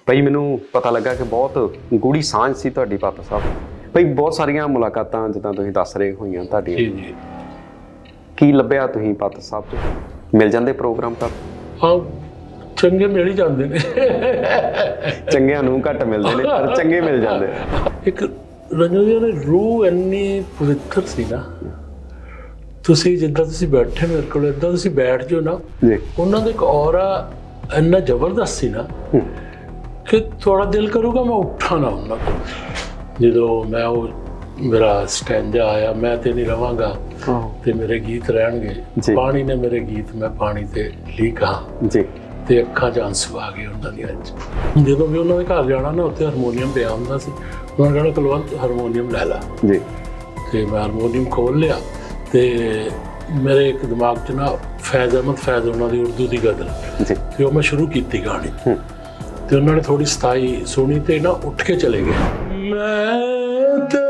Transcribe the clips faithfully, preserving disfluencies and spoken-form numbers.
भाई मैनू पता लगा कि बहुत गूढ़ी सांझ सी तुहाडी पातਰ साहब। भाई बहुत सारिया मुलाकातां जिद्दां तुसीं दस रहे होईयां तुहाडीआं, की लभ्या तुसीं पातਰ साहब तो मिल जांदे प्रोग्राम कर? हाँ चंगे मिल ही जाते हैं चंगियां नूं घट मिलते हैं पर चंगे मिल जाते। एक रंजो जी ने रूह इन्नी पवित्र सी ना, तुसीं जिद्दां तुसीं बैठे मेरे कोल इदां तुसीं बैठ जाओ ना, उन्हां दा एक औरा इन्ना जबरदस्त सी ना कि थोड़ा दिल करूगा मैं उठा ना उन्हां कोल। जो मैं वो मेरा स्टैंजा आया, मैं ते नहीं रवांगा ते मेरे गीत रहणगे, पानी ने मेरे गीत मैं पानी ते लीक हाँ जी, ते अखां च आंसू आ गए उन्हां दियां च। जदों भी उन्हां दे घर जाना ना, उत्थे हारमोनीयम पिया हुंदा सी, उन्होंने कहना कुलवंत हारमोनीयम लै ला जी, ते मैं हारमोनीयम खोल लिया ते मेरे एक दिमाग च ना फैज़ अहमद फैज़ उन्हां दी उर्दू दी गज़ल ते ओह मैं शुरू कीती गाणी ते उन्होंने थोड़ी सताई सुनी ते ना उठ के चले गए। मैं ते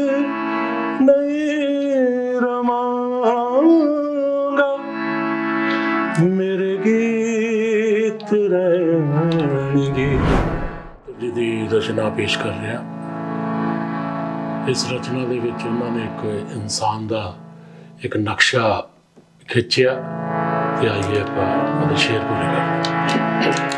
नहीं रवांगा मेरे गीत रहणगे। जी रचना पेश कर रहे हैं। इस रचना दे विच उन्होंने एक इंसान दा एक नक्शा खिंचिया ते आइए आपां शेर पूरे कर।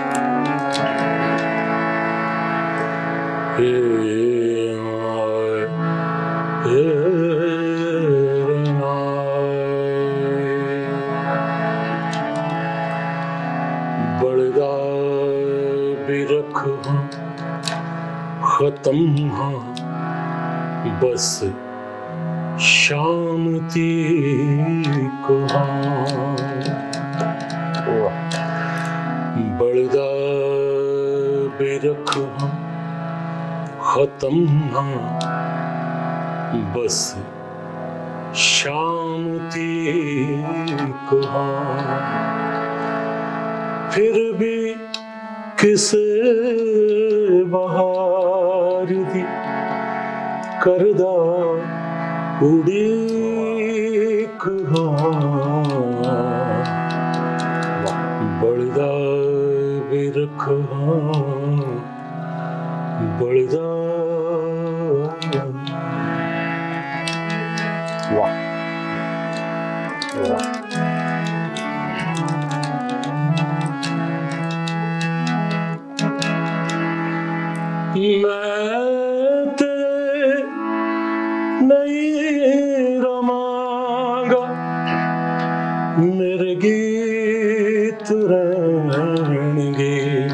बड़दा बिरख खत्म हाँ बस शांति को हाँ, बड़दा बिरख हाँ खत्म हाँ बस शांति को हाँ, फिर भी किसे बहार दी करदा उड़ीक हाँ, बड़दा बिरख हाँ बड़दा। वाह वाह मैं ते नहीं रवांगा मेरे गीत रहणगे।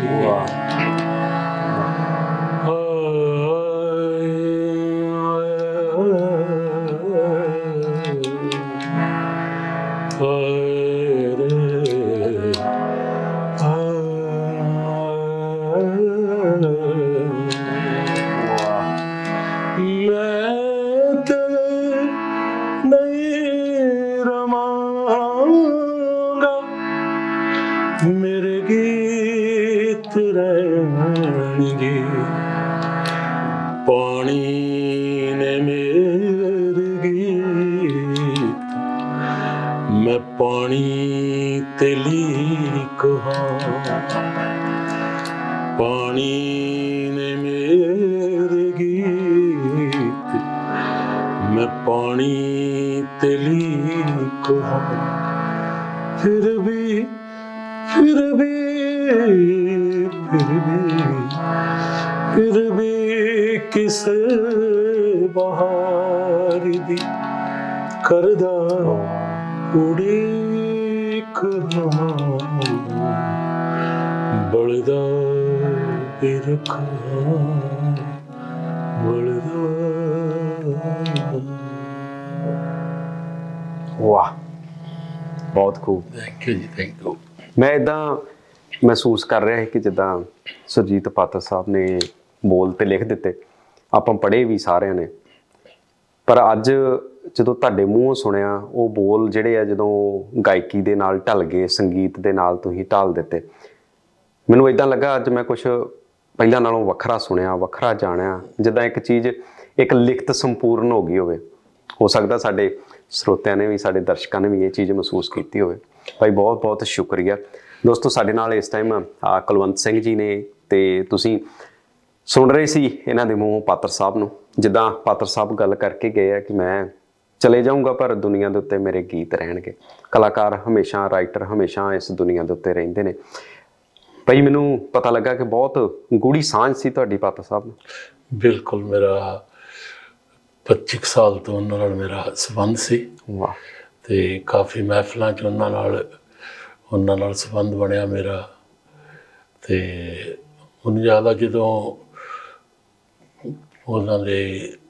मेरे गीत रहणगे। पानी ने मेरे गीत मैं पानी ते लीक हाँ, पानी ने मेरे गीत मैं पानी ते लीक हाँ, फिर भी फिर भी फिर भी फिर भी किसे बहार दी करदा उड़ीक हाँ, बड़दा बिरख हाँ बड़दा। वाह बहुत खूब, थैंक यू जी, थैंक यू। मैं इदा महसूस कर रहा है कि जिद्दां सुरजीत पातਰ साहब ने बोल तो लिख दिते, आपां पढ़े भी सारिਆਂ ने, पर अज ਜਦੋਂ ਤੁਹਾਡੇ ਮੂੰਹੋਂ ਸੁਣਿਆ ਉਹ ਬੋਲ ਜਿਹੜੇ ਆ ਜਦੋਂ ਗਾਇਕੀ ਦੇ ਨਾਲ ਢਲ ਗਏ, ਸੰਗੀਤ ਦੇ ਨਾਲ ਤੁਸੀਂ ਢਾਲ ਦਿੱਤੇ, ਮੈਨੂੰ ਇਦਾਂ ਲੱਗਾ ਅੱਜ ਮੈਂ ਕੁਝ ਪਹਿਲਾਂ ਨਾਲੋਂ ਵੱਖਰਾ ਸੁਣਿਆ, ਵੱਖਰਾ ਜਾਣਿਆ, ਜਿੱਦਾਂ ਇੱਕ ਚੀਜ਼ ਇੱਕ ਲਿਖਤ ਸੰਪੂਰਨ ਹੋ ਗਈ ਹੋਵੇ। ਹੋ ਸਕਦਾ ਸਾਡੇ ਸਰੋਤਿਆਂ ਨੇ ਵੀ, ਸਾਡੇ ਦਰਸ਼ਕਾਂ ਨੇ ਵੀ ਇਹ ਚੀਜ਼ ਮਹਿਸੂਸ ਕੀਤੀ ਹੋਵੇ। ਭਾਈ ਬਹੁਤ ਬਹੁਤ ਸ਼ੁਕਰੀਆ। ਦੋਸਤੋ ਸਾਡੇ ਨਾਲ ਇਸ ਟਾਈਮ ਕੁਲਵੰਤ ਸਿੰਘ ਜੀ ਨੇ ਤੇ ਤੁਸੀਂ ਸੁਣ ਰਹੇ ਸੀ ਇਹਨਾਂ ਦੇ ਮੂੰਹੋਂ ਪਾਤਰ ਸਾਹਿਬ ਨੂੰ, ਜਿੱਦਾਂ ਪਾਤਰ ਸਾਹਿਬ ਗੱਲ ਕਰਕੇ ਗਏ ਆ ਕਿ ਮੈਂ ਚਲੇ ਜਾਊਂਗਾ ਪਰ ਦੁਨੀਆ ਦੇ ਉੱਤੇ ਮੇਰੇ ਗੀਤ ਰਹਿਣਗੇ। ਕਲਾਕਾਰ ਹਮੇਸ਼ਾ, ਰਾਈਟਰ ਹਮੇਸ਼ਾ ਇਸ ਦੁਨੀਆ ਦੇ ਉੱਤੇ ਰਹਿੰਦੇ ਨੇ। ਭਾਈ ਮੈਨੂੰ ਪਤਾ ਲੱਗਾ ਕਿ ਬਹੁਤ ਗੂੜੀ ਸਾਂਝ ਸੀ ਤੁਹਾਡੀ ਪਾਤਰ ਸਾਹਿਬ ਨਾਲ। ਬਿਲਕੁਲ, ਮੇਰਾ ਪੱਚੀ ਸਾਲ ਤੋਂ ਉਹਨਾਂ ਨਾਲ ਮੇਰਾ ਸੰਬੰਧ ਸੀ। ਵਾਹ। ਤੇ ਕਾਫੀ ਮਹਿਫਲਾਂ 'ਚ ਉਹਨਾਂ ਨਾਲ ਉਹਨਾਂ ਨਾਲ ਸੰਬੰਧ ਬਣਿਆ ਮੇਰਾ। ਤੇ ਹੁਣ ਜ਼ਿਆਦਾ ਜਦੋਂ ਉਹਨਾਂ ਦੇ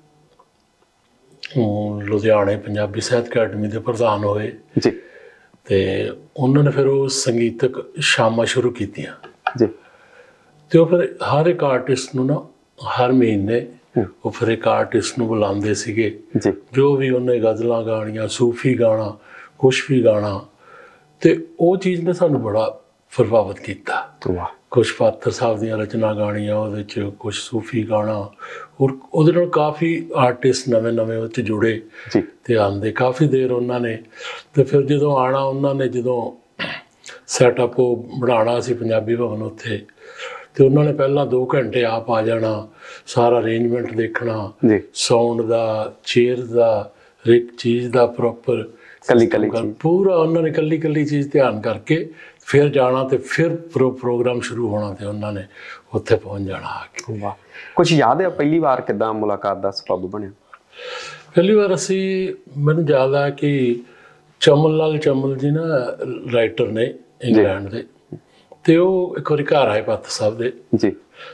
ਲੁਧਿਆਣੇ ਪੰਜਾਬੀ ਸਾਹਿਤ ਅਕੈਡਮੀ ਦੇ ਪ੍ਰਧਾਨ ਹੋਏ ਜੀ, ਤੇ ਉਹਨਾਂ ਨੇ ਫਿਰ ਉਹ ਸੰਗੀਤਕ ਸ਼ਾਮਾਂ ਸ਼ੁਰੂ ਕੀਤੀਆਂ ਜੀ। ਤੇ ਉਹ ਫਿਰ ਹਰ ਇੱਕ ਆਰਟਿਸਟ ਨੂੰ ਨਾ ਹਰ ਮਹੀਨੇ ਉਹ ਫਿਰ ਇੱਕ ਆਰਟਿਸਟ ਨੂੰ ਬੁਲਾਉਂਦੇ ਸੀਗੇ ਜੀ, ਜੋ ਵੀ ਉਹਨੇ ਗਜ਼ਲਾਂ ਗਾਣੀਆਂ, ਸੂਫੀ ਗਾਣਾ, ਕੁਛ ਵੀ ਗਾਣਾ। ਤੇ ਉਹ ਚੀਜ਼ ਨੇ ਸਾਨੂੰ ਬੜਾ ਪ੍ਰਭਾਵਿਤ ਕੀਤਾ। ਵਾਹ। ਕੁਛ ਪਾਤਰ ਸਾਹਿਬ ਦੀਆਂ ਰਚਨਾ ਗਾਣੀਆਂ, ਉਹਦੇ 'ਚ ਕੁਛ ਸੂਫੀ ਗਾਣਾ, ਔਰ ਉਹਦੇ ਨਾਲ ਕਾਫੀ ਆਰਟਿਸਟ ਨਵੇਂ ਨਵੇਂ ਉਹ 'ਚ ਜੁੜੇ ਜੀ, ਤੇ ਆਉਂਦੇ ਕਾਫੀ ਦੇਰ ਉਹਨਾਂ ਨੇ। ਤੇ ਫਿਰ ਜਦੋਂ ਆਉਣਾ ਉਹਨਾਂ ਨੇ, ਜਦੋਂ ਸੈਟਅਪ ਉਹ ਬਣਾਉਣਾ ਸੀ ਪੰਜਾਬੀ ਭਵਨ ਉੱਥੇ, ਤੇ ਉਹਨਾਂ ਨੇ ਪਹਿਲਾਂ ਦੋ ਘੰਟੇ ਆਪ ਆ ਜਾਣਾ, ਸਾਰਾ ਅਰੇਂਜਮੈਂਟ ਦੇਖਣਾ, ਜੀ, ਸਾਊਂਡ ਦਾ, ਚੇਅਰ ਦਾ, ਹਰ ਇੱਕ ਚੀਜ਼ ਦਾ ਪ੍ਰੋਪਰ ਕੱਲੀ ਕੱਲੀ ਚੀਜ਼ ਪੂਰਾ ਉਹਨਾਂ ਨੇ ਕੱਲੀ ਕੱਲੀ ਚੀਜ਼ ਧਿਆਨ ਕਰਕੇ ਫਿਰ ਜਾਣਾ, ਤੇ ਫਿਰ ਪ੍ਰੋ ਪ੍ਰੋਗਰਾਮ ਸ਼ੁਰੂ ਹੋਣਾ, ਤੇ ਉਹਨਾਂ ਨੇ ਉੱਥੇ ਪਹੁੰਚ ਜਾਣਾ ਆ ਕੇ। ਵਾਹ। ਕੁਛ ਯਾਦ ਹੈ ਪਹਿਲੀ ਵਾਰ ਕਿੱਦਾਂ ਮੁਲਾਕਾਤ ਦਾ ਸਬੱਬ ਬਣਿਆ? ਪਹਿਲੀ ਵਾਰ ਅਸੀਂ, ਮੈਨੂੰ ਯਾਦ ਆ ਕਿ ਚਮਨ ਲਾਲ ਚਮਲ ਜੀ ਨਾ ਰਾਈਟਰ ਨੇ ਇੰਗਲੈਂਡ ਦੇ, ਤੇ ਉਹ ਇੱਕ ਵਾਰੀ ਘਰ ਆਏ ਪਾਤਰ ਸਾਹਿਬ ਦੇ ਜੀ,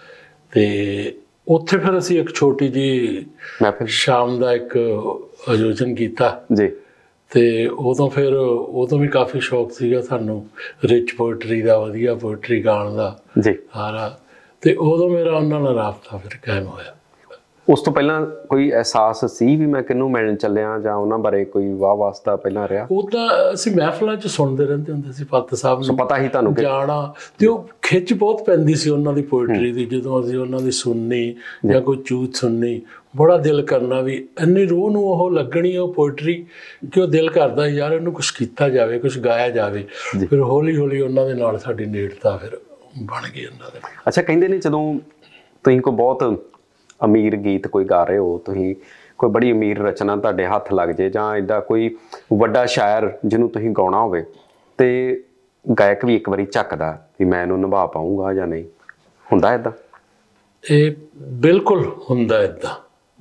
ਤੇ ਉੱਥੇ ਫਿਰ ਅਸੀਂ ਇੱਕ ਛੋਟੀ ਜਿਹੀ ਮਹਿਫਿਲ ਸ਼ਾਮ ਦਾ ਇੱਕ ਆਯੋਜਨ ਕੀਤਾ ਜੀ। ਤੇ ਉਦੋਂ ਫਿਰ ਉਦੋਂ ਵੀ ਕਾਫੀ ਸ਼ੌਕ ਸੀਗਾ ਸਾਨੂੰ ਰਿਚ ਪੋਇਟਰੀ ਦਾ, ਵਧੀਆ ਪੋਇਟਰੀ ਗਾਣ ਦਾ ਜੀ ਸਾਰਾ। ਤੇ ਉਦੋਂ ਮੇਰਾ ਉਹਨਾਂ ਨਾਲ ਰਾਬਤਾ ਫਿਰ ਕਾਇਮ ਹੋਇਆ। ਉਸ ਤੋਂ ਪਹਿਲਾਂ ਕੋਈ ਅਹਿਸਾਸ ਸੀ ਵੀ ਮੈਂ ਕਿਹਨੂੰ ਮਿਲਣ ਚੱਲਿਆ, ਜਾਂ ਉਹਨਾਂ ਬਾਰੇ ਕੋਈ ਵਾਹ ਵਾਸਤਾ ਪਹਿਲਾਂ ਰਿਹਾ? ਉੱਦਾਂ ਅਸੀਂ ਮਹਿਫਲਾਂ 'ਚ ਸੁਣਦੇ ਰਹਿੰਦੇ ਹੁੰਦੇ ਸੀ ਪਾਤਰ ਸਾਹਿਬ ਨੂੰ, ਪਤਾ ਹੀ ਤੁਹਾਨੂੰ ਜਾਣਾ, ਤੇ ਉਹ ਖਿੱਚ ਬਹੁਤ ਪੈਂਦੀ ਸੀ ਉਹਨਾਂ ਦੀ ਪੋਇਟਰੀ ਦੀ। ਜਦੋਂ ਅਸੀਂ ਉਹਨਾਂ ਦੀ ਸੁਣਨੀ ਜਾਂ ਕੋਈ ਚੂਤ ਸੁਣਨੀ, ਬੜਾ ਦਿਲ ਕਰਨਾ ਵੀ ਇੰਨੀ ਰੂਹ ਨੂੰ ਉਹ ਲੱਗਣੀ ਉਹ ਪੋਇਟਰੀ ਕਿ ਉਹ ਦਿਲ ਕਰਦਾ ਯਾਰ ਇਹਨੂੰ ਕੁਛ ਕੀਤਾ ਜਾਵੇ, ਕੁਛ ਗਾਇਆ ਜਾਵੇ। ਫਿਰ ਹੌਲੀ ਹੌਲੀ ਉਹਨਾਂ ਦੇ ਨਾਲ ਸਾਡੀ ਨੇੜਤਾ ਫਿਰ ਬਣ ਗਈ ਉਹਨਾਂ ਦੇ। ਅੱਛਾ, ਕਹਿੰਦੇ ਨੇ ਜਦੋਂ ਤੁਸੀਂ ਕੋਈ ਬਹੁਤ ਅਮੀਰ ਗੀਤ ਕੋਈ ਗਾ ਰਹੇ ਹੋ, ਤੁਸੀਂ ਕੋਈ ਬੜੀ ਅਮੀਰ ਰਚਨਾ ਤੁਹਾਡੇ ਹੱਥ ਲੱਗ ਜੇ, ਜਾਂ ਇੱਦਾਂ ਕੋਈ ਵੱਡਾ ਸ਼ਾਇਰ ਜਿਹਨੂੰ ਤੁਸੀਂ ਗਾਉਣਾ ਹੋਵੇ, ਤੇ ਗਾਇਕ ਵੀ ਇੱਕ ਵਾਰੀ ਝੱਕਦਾ ਵੀ ਮੈਂ ਇਹਨੂੰ ਨਿਭਾ ਪਾਊਂਗਾ ਜਾਂ ਨਹੀਂ, ਹੁੰਦਾ ਇੱਦਾਂ? ਇਹ ਬਿਲਕੁਲ ਹੁੰਦਾ ਇੱਦਾਂ।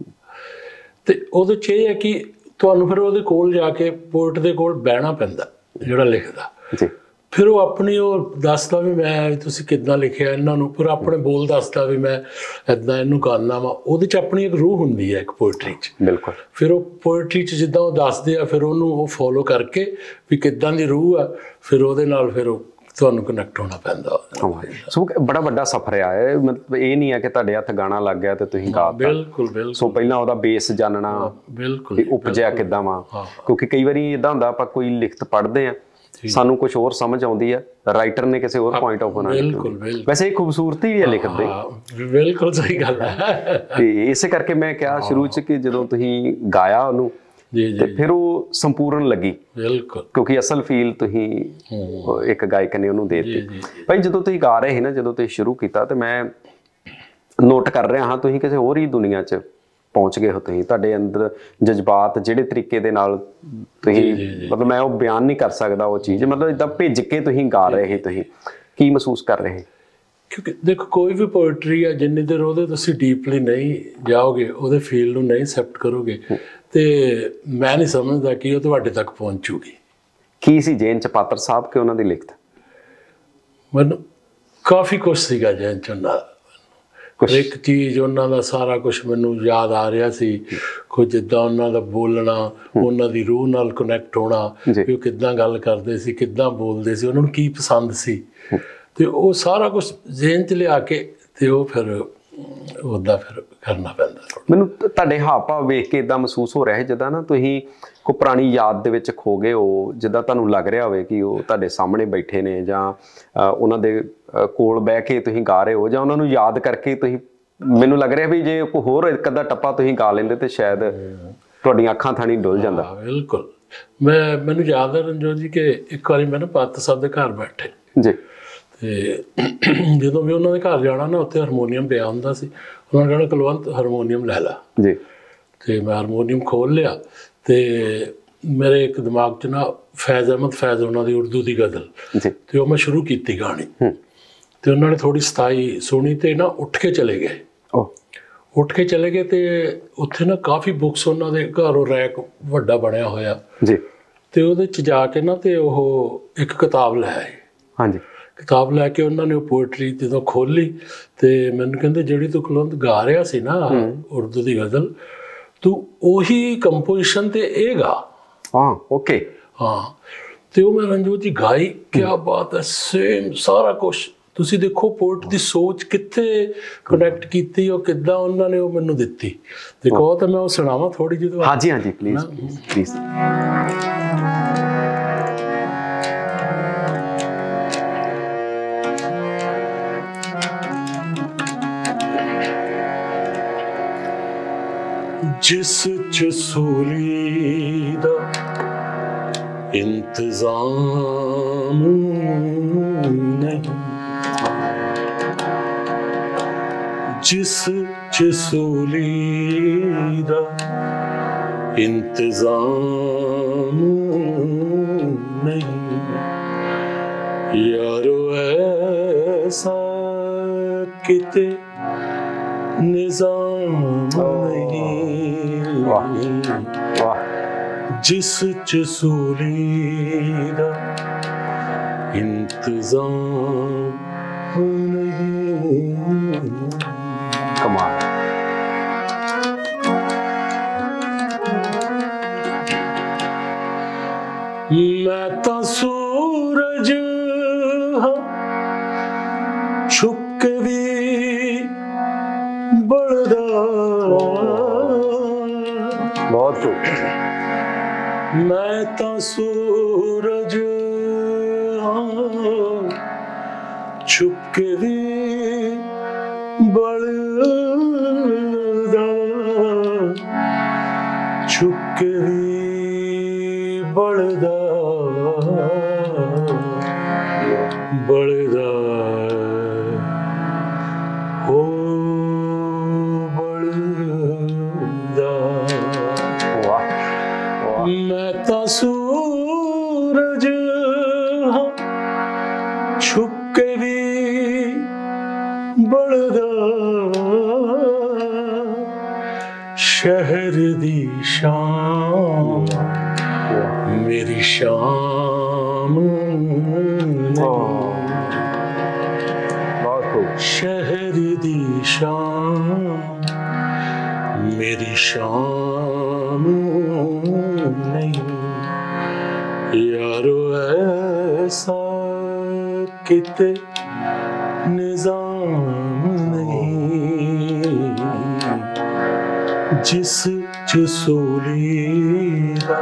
ਤੇ ਉਹਦੇ 'ਚ ਇਹ ਹੈ ਕਿ ਤੁਹਾਨੂੰ ਫਿਰ ਉਹਦੇ ਕੋਲ ਜਾ ਕੇ ਪੋਇਟ ਦੇ ਕੋਲ ਬਹਿਣਾ ਪੈਂਦਾ ਜਿਹੜਾ ਲਿਖਦਾ ਜੀ। ਫਿਰ ਉਹ ਆਪਣੀ ਉਹ ਦੱਸਦਾ ਵੀ ਮੈਂ ਤੁਸੀਂ ਕਿੱਦਾਂ ਲਿਖਿਆ ਇਹਨਾਂ ਨੂੰ, ਫਿਰ ਆਪਣੇ ਬੋਲ ਦੱਸਦਾ ਵੀ ਮੈਂ ਇੱਦਾਂ ਇਹਨੂੰ ਗਾਉਂਦਾ ਵਾ। ਉਹਦੇ 'ਚ ਆਪਣੀ ਇੱਕ ਰੂਹ ਹੁੰਦੀ ਹੈ ਇੱਕ ਪੋਇਟਰੀ 'ਚ। ਬਿਲਕੁਲ। ਫਿਰ ਉਹ ਪੋਇਟਰੀ 'ਚ ਜਿੱਦਾਂ ਉਹ ਦੱਸਦੇ ਆ, ਫਿਰ ਉਹਨੂੰ ਉਹ ਫੋਲੋ ਕਰਕੇ ਵੀ ਕਿੱਦਾਂ ਦੀ ਰੂਹ ਆ, ਫਿਰ ਉਹਦੇ ਨਾਲ ਫਿਰ ਉਹ ਤੁਹਾਨੂੰ ਕਨੈਕਟ ਹੋਣਾ ਪੈਂਦਾ। ਸੋ ਬੜਾ ਵੱਡਾ ਸਫ਼ਰ ਆ ਇਹ, ਮਤਲਬ ਇਹ ਨਹੀਂ ਹੈ ਕਿ ਤੁਹਾਡੇ ਹੱਥ ਗਾਣਾ ਲੱਗ ਗਿਆ ਤੇ ਤੁਸੀਂ ਗਾ ਦਿੱਤਾ। ਬਿਲਕੁਲ ਬਿਲਕੁਲ। ਸੋ ਪਹਿਲਾਂ ਉਹਦਾ ਬੇਸ ਜਾਣਨਾ, ਬਿਲਕੁਲ ਉਪਜਿਆ ਕਿੱਦਾਂ ਵਾ, ਕਿਉਂਕਿ ਕਈ ਵਾਰੀ ਇਦਾਂ ਹੁੰਦਾ ਆਪਾਂ ਕੋਈ ਲਿਖਤ ਪੜ੍ਹਦੇ ਆ, ਸਾਨੂੰ ਕੁਝ ਹੋਰ ਸਮਝ ਆਉਂਦੀ ਆ, ਰਾਈਟਰ ਨੇ ਕਿਸੇ ਹੋਰ ਪੁਆਇੰਟ ਆਫ ਨਾਲ। ਬਿਲਕੁਲ ਬਿਲਕੁਲ। ਵੈਸੇ ਇਹ ਖੂਬਸੂਰਤੀ ਵੀ ਹੈ ਲਿਖਤ ਦੀ। ਬਿਲਕੁਲ ਸਹੀ ਗੱਲ ਹੈ। ਤੇ ਇਸੇ ਕਰਕੇ ਮੈਂ ਕਿਹਾ ਸ਼ੁਰੂ ਚ ਕਿ ਜਦੋਂ ਤੁਸੀਂ ਗਾਇਆ ਉਹਨੂੰ ਜੀ ਜੀ, ਤੇ ਫਿਰ ਉਹ ਸੰਪੂਰਨ ਲੱਗੀ। ਬਿਲਕੁਲ। ਕਿਉਂਕਿ ਅਸਲ ਫੀਲ ਤੁਸੀਂ ਇੱਕ ਗਾਇਕ ਨੇ ਉਹਨੂੰ ਦੇ ਦਿੱਤੀ। ਭਾਈ ਜਦੋਂ ਤੁਸੀਂ ਗਾ ਰਹੇ ਸੀ ਨਾ, ਜਦੋਂ ਤੁਸੀਂ ਸ਼ੁਰੂ ਕੀਤਾ, ਤੇ ਮੈਂ ਨੋਟ ਕਰ ਰਿਹਾ ਹਾਂ ਤੁਸੀਂ ਕਿਸੇ ਹੋਰ ਹੀ ਦੁਨੀਆ 'ਚ ਪਹੁੰਚ ਗਏ ਹੋ। ਤੁਸੀਂ ਤੁਹਾਡੇ ਅੰਦਰ ਜਜ਼ਬਾਤ ਜਿਹੜੇ ਤਰੀਕੇ ਦੇ ਨਾਲ ਤੁਸੀਂ, ਮਤਲਬ ਮੈਂ ਉਹ ਬਿਆਨ ਨਹੀਂ ਕਰ ਸਕਦਾ ਉਹ ਚੀਜ਼, ਮਤਲਬ ਇੱਦਾਂ ਭਿੱਜ ਕੇ ਤੁਸੀਂ ਗਾ ਰਹੇ ਸੀ। ਤੁਸੀਂ ਕੀ ਮਹਿਸੂਸ ਕਰ ਰਹੇ? ਕਿਉਂਕਿ ਦੇਖੋ ਕੋਈ ਵੀ ਪੋਇਟਰੀ ਆ, ਜਿੰਨੀ ਦੇਰ ਉਹਦੇ ਤੁਸੀਂ ਡੀਪਲੀ ਨਹੀਂ ਜਾਓਗੇ, ਉਹਦੇ ਫੀਲ ਨੂੰ ਨਹੀਂ ਐਕਸੈਪਟ ਕਰੋਗੇ, ਤੇ ਮੈਂ ਨਹੀਂ ਸਮਝਦਾ ਕਿ ਉਹ ਤੁਹਾਡੇ ਤੱਕ ਪਹੁੰਚੂਗੀ। ਕੀ ਸੀ ਜੇਨ ਚ ਪਾਤਰ ਸਾਹਿਬ ਕਿ ਉਹਨਾਂ ਦੀ ਲਿਖਤ? ਮੈਨੂੰ ਕਾਫੀ ਕੁਛ ਸੀਗਾ ਜੇਨ ਚ ਉਹਨਾਂ ਦਾ। ਇੱਕ ਚੀਜ਼ ਉਹਨਾਂ ਦਾ ਸਾਰਾ ਕੁਛ ਮੈਨੂੰ ਯਾਦ ਆ ਰਿਹਾ ਸੀ, ਕੁਝ ਜਿੱਦਾਂ ਉਹਨਾਂ ਦਾ ਬੋਲਣਾ, ਉਹਨਾਂ ਦੀ ਰੂਹ ਨਾਲ ਕਨੈਕਟ ਹੋਣਾ, ਕਿ ਉਹ ਕਿੱਦਾਂ ਗੱਲ ਕਰਦੇ ਸੀ, ਕਿੱਦਾਂ ਬੋਲਦੇ ਸੀ, ਉਹਨਾਂ ਨੂੰ ਕੀ ਪਸੰਦ ਸੀ, ਤੇ ਉਹ ਸਾਰਾ ਕੁਛ ਜੇਨ ਚ ਲਿਆ ਕੇ ਤੇ ਉਹ ਫਿਰ ਉੱਦਾਂ ਫਿਰ ਕਰਨਾ ਪੈਂਦਾ। ਮੈਨੂੰ ਤੁਹਾਡੇ ਹਾਵ ਭਾਵ ਵੇਖ ਕੇ ਇੱਦਾਂ ਮਹਿਸੂਸ ਹੋ ਰਿਹਾ ਹੈ ਜਿੱਦਾਂ ਨਾ ਤੁਸੀਂ ਕੋਈ ਪੁਰਾਣੀ ਯਾਦ ਦੇ ਵਿੱਚ ਖੋ ਗਏ ਹੋ, ਜਿੱਦਾਂ ਤੁਹਾਨੂੰ ਲੱਗ ਰਿਹਾ ਹੋਵੇ ਕਿ ਉਹ ਤੁਹਾਡੇ ਸਾਹਮਣੇ ਬੈਠੇ ਨੇ, ਜਾਂ ਉਹਨਾਂ ਦੇ ਕੋਲ ਬਹਿ ਕੇ ਤੁਸੀਂ ਗਾ ਰਹੇ ਹੋ, ਜਾਂ ਉਹਨਾਂ ਨੂੰ ਯਾਦ ਕਰਕੇ ਤੁਸੀਂ, ਮੈਨੂੰ ਲੱਗ ਰਿਹਾ ਵੀ ਜੇ ਕੋਈ ਹੋਰ ਇੱਕ ਅੱਧਾ ਟੱਪਾ ਤੁਸੀਂ ਗਾ ਲੈਂਦੇ ਤੇ ਸ਼ਾਇਦ ਤੁਹਾਡੀਆਂ ਅੱਖਾਂ ਥਾਣੀ ਡੁੱਲ ਜਾਂਦਾ। ਬਿਲਕੁਲ। ਮੈਂ ਮੈਨੂੰ ਯਾਦ ਹੈ ਰਣਜੋਤ ਜੀ ਕਿ ਇੱਕ ਵਾਰੀ ਮੈਂ ਨਾ ਪਾਤਰ ਸਾਹਿਬ ਦੇ ਘਰ ਬੈਠੇ ਜੀ, ਤੇ ਜਦੋਂ ਵੀ ਉਹਨਾਂ ਦੇ ਘਰ ਜਾਣਾ ਨਾ, ਉੱਥੇ ਹਾਰਮੋਨੀਅਮ ਪਿਆ ਹੁੰਦਾ ਸੀ, ਉਹਨਾਂ ਨੇ ਕਹਿਣਾ ਕੁਲਵੰਤ ਹਾਰਮੋਨੀਅਮ ਲੈ ਲਾ ਜੀ। ਤੇ ਮੈਂ ਹਾਰਮੋਨੀਅਮ ਖੋਲ੍ਹ ਲਿਆ ਤੇ ਮੇਰੇ ਇੱਕ ਦਿਮਾਗ 'ਚ ਨਾ ਫੈਜ਼ ਅਹਿਮਦ ਫੈਜ਼ ਉਹਨਾਂ ਦੀ ਉਰਦੂ ਦੀ ਗਜ਼ਲ, ਤੇ ਉਹ ਮੈਂ ਸ਼ੁਰੂ ਕੀਤੀ ਗਾਣੀ। ਤੇ ਉਹਨਾਂ ਨੇ ਥੋੜ੍ਹੀ ਸਤਾਈ ਸੁਣੀ ਤੇ ਨਾ ਉੱਠ ਕੇ ਚਲੇ ਗਏ। ਉੱਠ ਕੇ ਚਲੇ ਗਏ ਤੇ ਉੱਥੇ ਨਾ ਕਾਫੀ ਬੁੱਕਸ ਉਹਨਾਂ ਦੇ ਘਰੋਂ ਰੈਕ ਵੱਡਾ ਬਣਿਆ ਹੋਇਆ ਜੀ, ਤੇ ਉਹਦੇ 'ਚ ਜਾ ਕੇ ਨਾ ਤੇ ਉਹ ਇੱਕ ਕਿਤਾਬ ਲੈ ਆਏ। ਹਾਂਜੀ। ਕਿਤਾਬ ਲੈ ਕੇ ਉਹਨਾਂ ਨੇ ਉਹ ਪੋਇਟਰੀ ਜਦੋਂ ਖੋਲ੍ਹੀ ਤੇ ਮੈਨੂੰ ਕਹਿੰਦੇ ਜਿਹੜੀ ਤੂੰ ਕੁਲਵੰਤ ਗਾ ਰਿਹਾ ਸੀ ਨਾ ਉਰਦੂ ਦੀ ਗਜ਼ਲ, ਤੂੰ ਉਹੀ ਕੰਪੋਜੀਸ਼ਨ ਤੇ ਇਹ ਗਾ। ਹਾਂ, ਓਕੇ। ਹਾਂ, ਤੇ ਉਹ ਮੈਂ ਰਣਜੋਤ ਜੀ ਗਾਈ। ਕਿਆ ਬਾਤ ਹੈ, ਸੇਮ ਸਾਰਾ ਕੁਛ। ਤੁਸੀਂ ਦੇਖੋ ਪੋਇਟ ਦੀ ਸੋਚ ਕਿੱਥੇ ਕਨੈਕਟ ਕੀਤੀ, ਉਹ ਕਿੱਦਾਂ ਉਹਨਾਂ ਨੇ ਉਹ ਮੈਨੂੰ ਦਿੱਤੀ। ਤੇ ਕਹੋ ਤਾਂ ਮੈਂ ਉਹ ਸੁਣਾਵਾਂ ਥੋੜ੍ਹੀ ਜਿਹੀ? ਹਾਂਜੀ ਹਾਂਜੀ, ਪਲੀਜ਼ ਪਲੀਜ਼। जिस च सूली दा इंतजाम नहीं, जिस च सूली दा इंतजाम नहीं, यारो ऐसा किते निजाम नहीं, जिस च सूली दा इंतजाम नहीं। कमाल। मैं तां सूरज हाँ छुप के भी बढ़दा, बहुत खूब। मैं तां सूरज हाँ छुप के भी बढ़दा, छुप के भी बढ़दा, बढ़दा हो बढ़दा। मैं तां सूरज हाँ छुप के भी बढ़दा, शहर दी शाम मेरी शाम नहीं, शहर दी शाम मेरी शाम नहीं, यारो ऐसा किते निजाम नहीं, जिस च सूली दा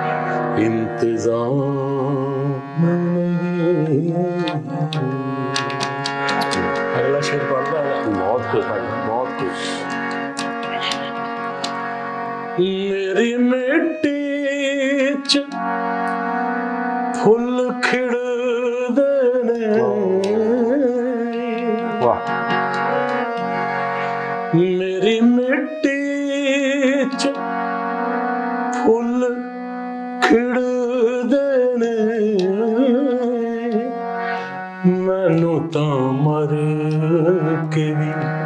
इंतजाम नहीं। अगला शेर पढ़ना है। बहुत खूब भाई, बहुत खूब। मेरी मिट्टी च फुल खिड़दे ने, वाह। मेरी मिट्टी च फुल खिड़दे ने, मैनू तां मर के भी